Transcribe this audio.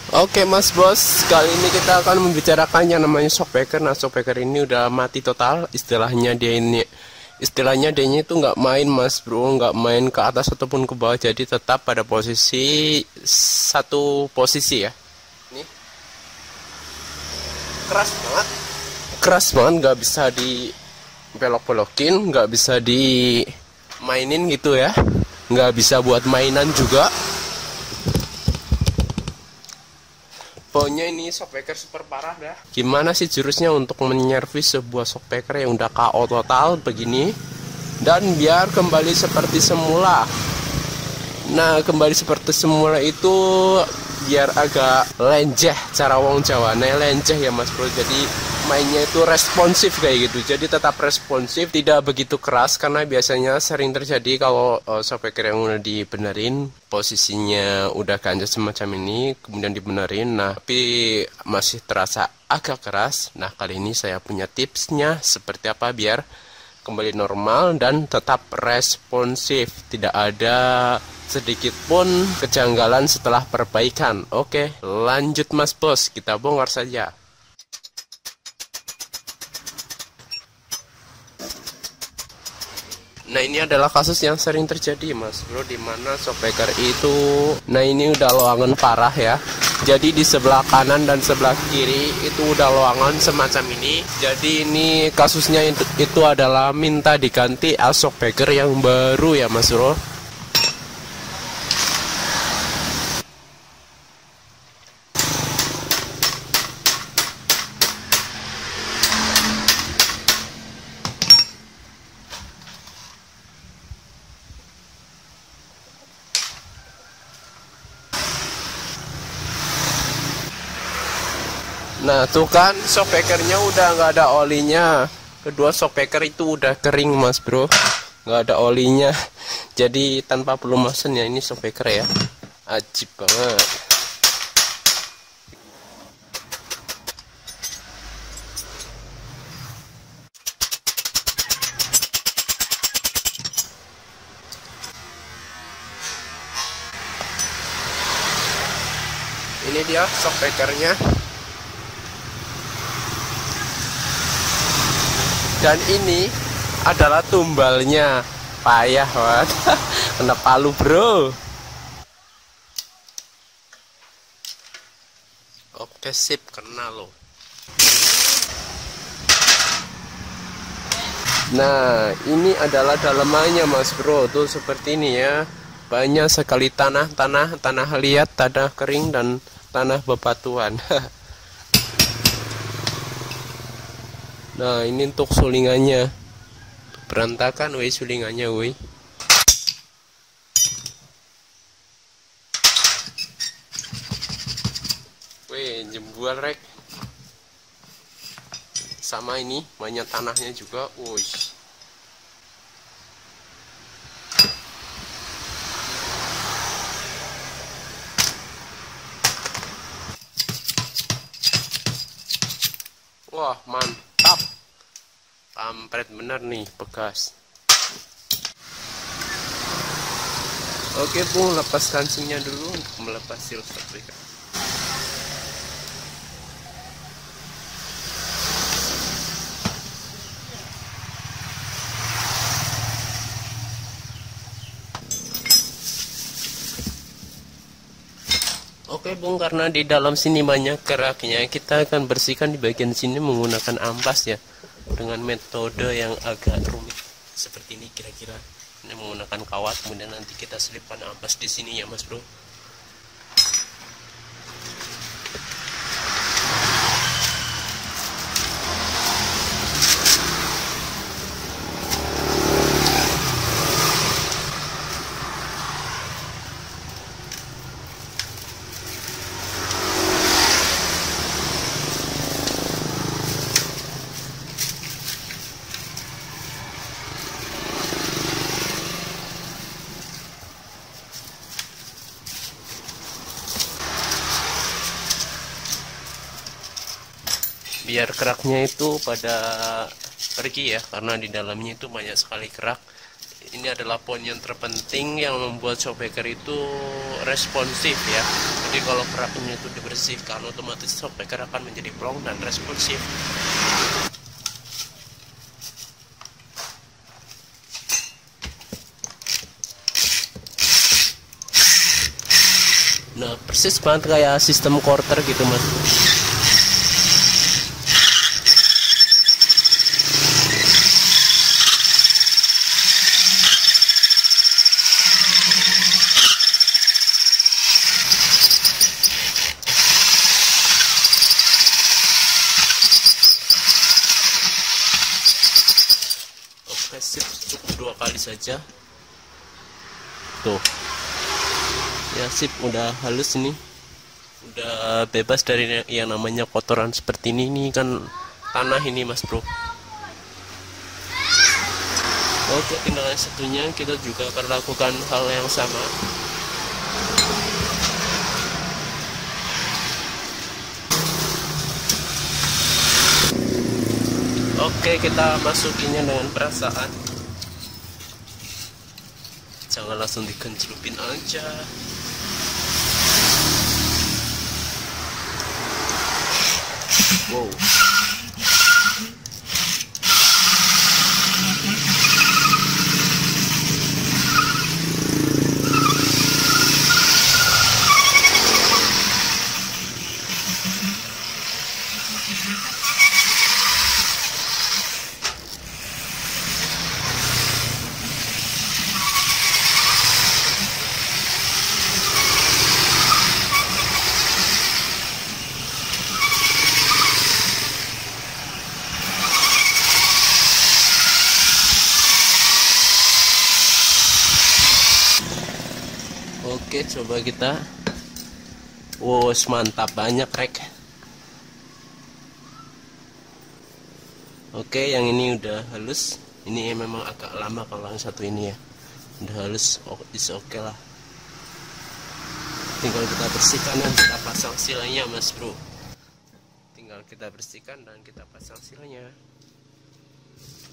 Oke Mas Bos, kali ini kita akan membicarakan yang namanya shockbreaker. Nah, shockbreaker ini udah mati total. Istilahnya dia itu nggak main Mas Bro, nggak main ke atas ataupun ke bawah, jadi tetap pada posisi satu posisi ya. Ini keras banget, nggak bisa di belok-belokin, nggak bisa dimainin gitu ya, nggak bisa buat mainan juga. Pokoknya ini shockbreaker super parah dah. Gimana sih jurusnya untuk menyervis sebuah shockbreaker yang udah KO total begini dan biar kembali seperti semula? Nah, kembali seperti semula itu biar agak lenjeh, cara wong Jawa. Nah, lenjeh ya Mas Bro. Jadi mainnya itu responsif kayak gitu. Jadi tetap responsif, tidak begitu keras karena biasanya sering terjadi kalau shockbreaker yang udah dibenerin posisinya udah ganjel semacam ini, kemudian dibenerin, nah tapi masih terasa agak keras. Nah, kali ini saya punya tipsnya seperti apa biar kembali normal dan tetap responsif, tidak ada sedikit pun kejanggalan setelah perbaikan. Oke, lanjut Mas Bos, kita bongkar saja. Nah, ini adalah kasus yang sering terjadi Mas Bro, dimana shockbreaker itu, nah ini udah loangan parah ya. Jadi di sebelah kanan dan sebelah kiri itu udah loangan semacam ini. Jadi ini kasusnya itu adalah minta diganti shockbreaker yang baru ya Mas Bro. Nah tuh kan shockbreakernya udah nggak ada olinya. Kedua shockbreaker itu udah kering Mas Bro, nggak ada olinya. Jadi tanpa pelumasan ya ini shockbreaker ya. Ajib banget. Ini dia shockbreakernya. Dan ini adalah tumbalnya, payah banget. Kena palu bro. Oke sip, kena loh. Nah, ini adalah dalamannya Mas Bro, tuh seperti ini ya. Banyak sekali tanah liat, tanah kering dan tanah bebatuan. Nah, ini untuk sulingannya. Berantakan woi sulingannya woi. Woi, jembual rek. Sama ini banyak tanahnya juga. Woi. Wah, mantap. Kampret bener nih, bekas. Oke Bung, lepas kancingnya dulu untuk melepas seal shockbreaker. Oke Bung, karena di dalam sini banyak keraknya, kita akan bersihkan di bagian sini menggunakan ampas ya, dengan metode yang agak rumit seperti ini kira-kira. Ini menggunakan kawat, kemudian nanti kita selipkan ampas di sini ya Mas Bro. Biar keraknya itu pada pergi ya, karena di dalamnya itu banyak sekali kerak. ini adalah poin yang terpenting yang membuat shockbreaker itu responsif ya. Jadi kalau keraknya itu dibersihkan, otomatis shockbreaker akan menjadi plong dan responsif. Nah, persis banget kayak sistem quarter gitu mas. Oke, sip, cukup 2 kali saja. Tuh. Ya sip, udah halus ini. Udah bebas dari yang namanya kotoran seperti ini kan tanah ini mas bro. Oke, tinggal yang satunya kita juga akan lakukan hal yang sama. Oke, kita masukinnya dengan perasaan. Jangan langsung dikencelupin aja. Wow. Oke, coba kita. Wow, mantap, banyak rek. Oke, yang ini udah halus. Ini memang agak lama kalau yang satu ini ya. Udah halus, is oke lah. Tinggal kita bersihkan dan kita pasang silanya mas bro. Tinggal kita bersihkan dan kita pasang silanya.